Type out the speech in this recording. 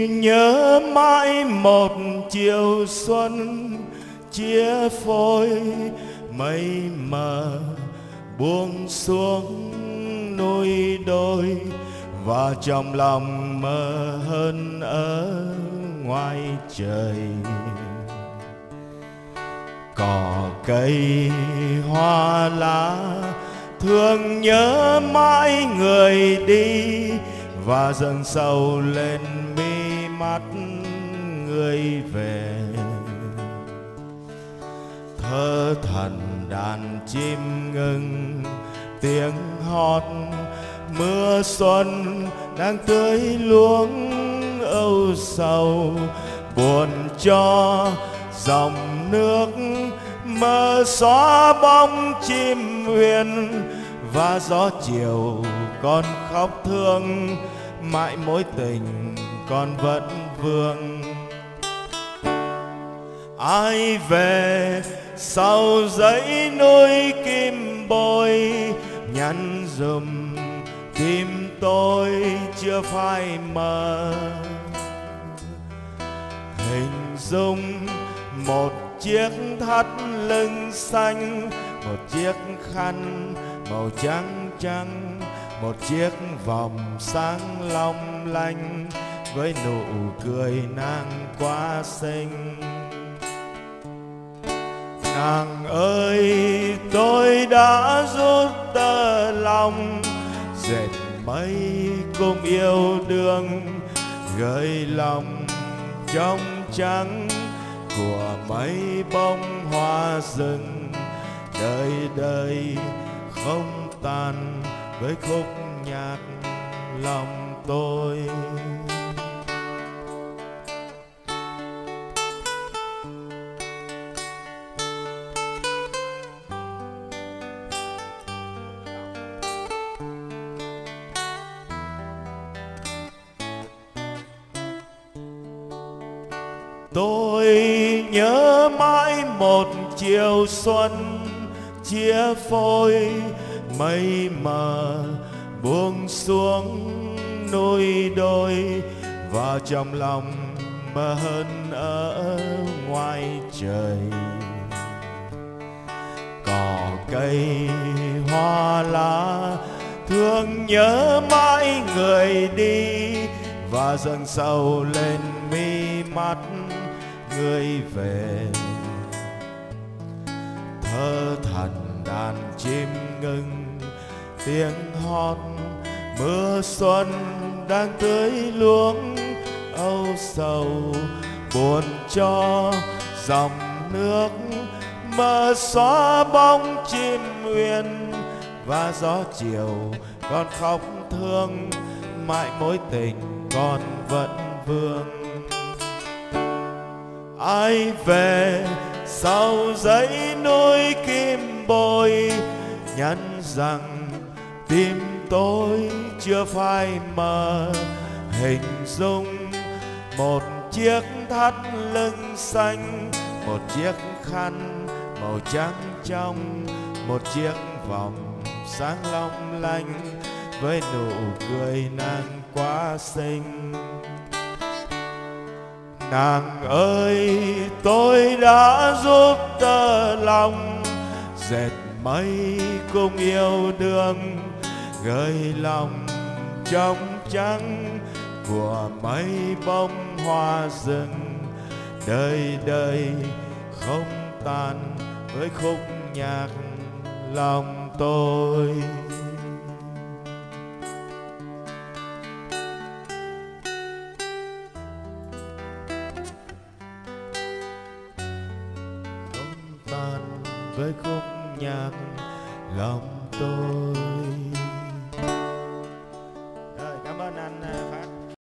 nhớ mãi một chiều xuân chia phôi mây mờ buông xuống núi đôi, và trong lòng mơ hơn ở ngoài trời. Cỏ cây hoa lá thương nhớ mãi người đi, và dâng sầu lên mi mắt người về. Thơ thần đàn chim ngừng tiếng hót, mưa xuân đang tưới luống âu sầu, buồn cho dòng nước mơ xóa bóng chim huyền. Và gió chiều còn khóc thương, mãi mối tình còn vẫn vương. Ai về sau dãy núi kim bôi, nhắn dùm tim tôi chưa phai mờ. Hình dung một chiếc thắt lưng xanh, một chiếc khăn màu trắng trắng, một chiếc vòng sáng long lanh, với nụ cười nàng quá xinh. Nàng ơi, tôi đã rút tơ lòng, dệt mây cùng yêu đương, gợi lòng trong trắng của mấy bông hoa rừng. Đời đời không tàn với khúc nhạc lòng tôi. Tôi nhớ mãi một chiều xuân chia phôi mây mờ buông xuống núi đôi, và trong lòng mơ hơn ở ngoài trời. Cỏ cây hoa lá thương nhớ mãi người đi, và dâng sầu lên mi mắt người về. Thơ thần đàn chim ngừng tiếng hót, mưa xuân đang tưới luống âu sầu, buồn cho dòng nước mơ xóa bóng chim huyền. Và gió chiều còn khóc thương, mãi mối tình còn vẫn vương. Ai về sau dãy núi kim bôi, nhắn rằng tim tôi chưa phai mờ. Hình dung một chiếc thắt lưng xanh, một chiếc khăn màu trắng trong, một chiếc vòng sáng long lanh, với nụ cười nàng quá xinh. Nàng ơi, tôi đã rút tơ lòng, dệt mây cùng yêu đương, gợi lòng trong trắng của mấy bông hoa rừng. Đời đời không tàn với khúc nhạc lòng tôi. Với khúc nhạc lòng tôi.